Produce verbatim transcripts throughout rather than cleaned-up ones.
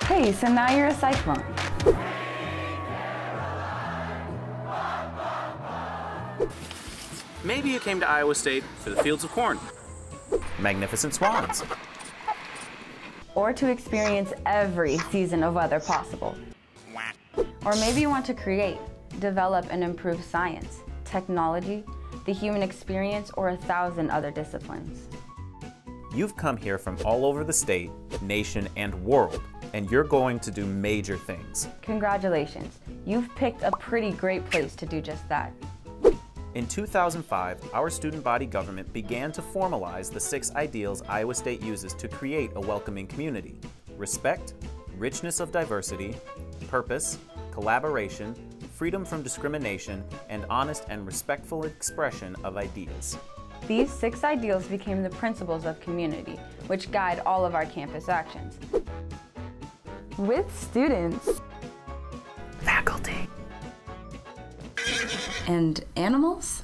Hey, so now you're a cyclone. Maybe you came to Iowa State for the fields of corn, magnificent swans, Or to experience every season of weather possible. Or maybe you want to create, develop, and improve science, technology, the human experience, or a thousand other disciplines. You've come here from all over the state, nation, and world, and you're going to do major things. Congratulations, you've picked a pretty great place to do just that. In two thousand five, our student body government began to formalize the six ideals Iowa State uses to create a welcoming community: respect, richness of diversity, purpose, collaboration, freedom from discrimination, and honest and respectful expression of ideas. These six ideals became the principles of community, which guide all of our campus actions. With students, Faculty, and animals?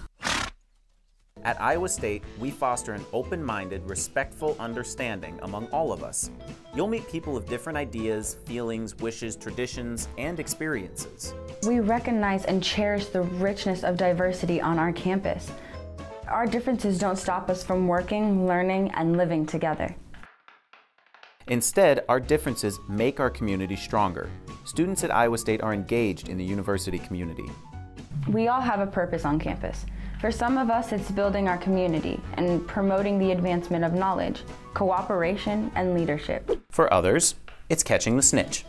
at Iowa State, we foster an open-minded, respectful understanding among all of us. You'll meet people of different ideas, feelings, wishes, traditions, and experiences. We recognize and cherish the richness of diversity on our campus. Our differences don't stop us from working, learning, and living together. Instead, our differences make our community stronger. Students at Iowa State are engaged in the university community. We all have a purpose on campus. For some of us, it's building our community and promoting the advancement of knowledge, cooperation, and leadership. For others, it's catching the snitch.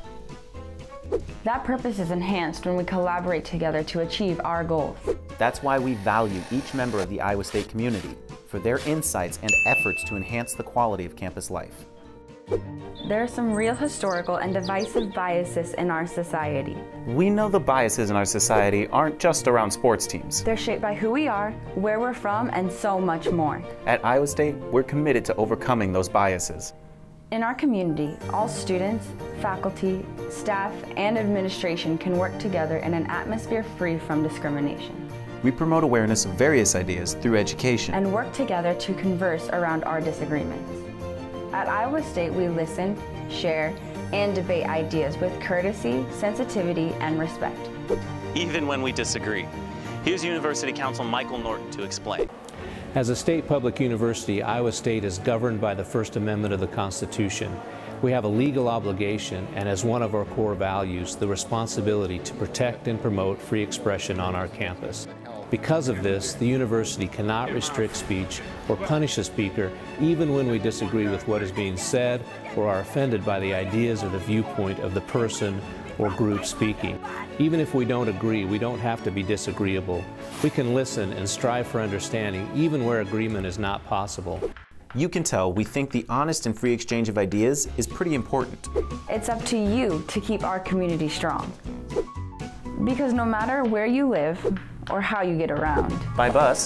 That purpose is enhanced when we collaborate together to achieve our goals. That's why we value each member of the Iowa State community for their insights and efforts to enhance the quality of campus life. There are some real historical and divisive biases in our society. We know the biases in our society aren't just around sports teams. They're shaped by who we are, where we're from, and so much more. At Iowa State, we're committed to overcoming those biases. In our community, all students, faculty, staff, and administration can work together in an atmosphere free from discrimination. We promote awareness of various ideas through education. And work together to converse around our disagreements. At Iowa State, we listen, share, and debate ideas with courtesy, sensitivity, and respect. Even when we disagree. Here's University Counsel Michael Norton to explain. As a state public university, Iowa State is governed by the First Amendment of the Constitution. We have a legal obligation, and as one of our core values, the responsibility to protect and promote free expression on our campus. Because of this, the university cannot restrict speech or punish a speaker even when we disagree with what is being said or are offended by the ideas or the viewpoint of the person or group speaking. Even if we don't agree, we don't have to be disagreeable. We can listen and strive for understanding even where agreement is not possible. You can tell we think the honest and free exchange of ideas is pretty important. It's up to you to keep our community strong. Because no matter where you live or how you get around. By bus.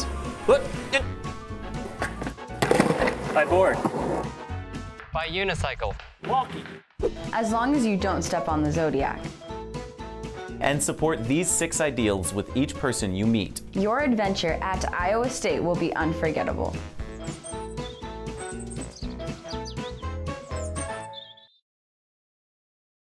By board. By unicycle. Walking. As long as you don't step on the Zodiac. And support these six ideals with each person you meet. Your adventure at Iowa State will be unforgettable.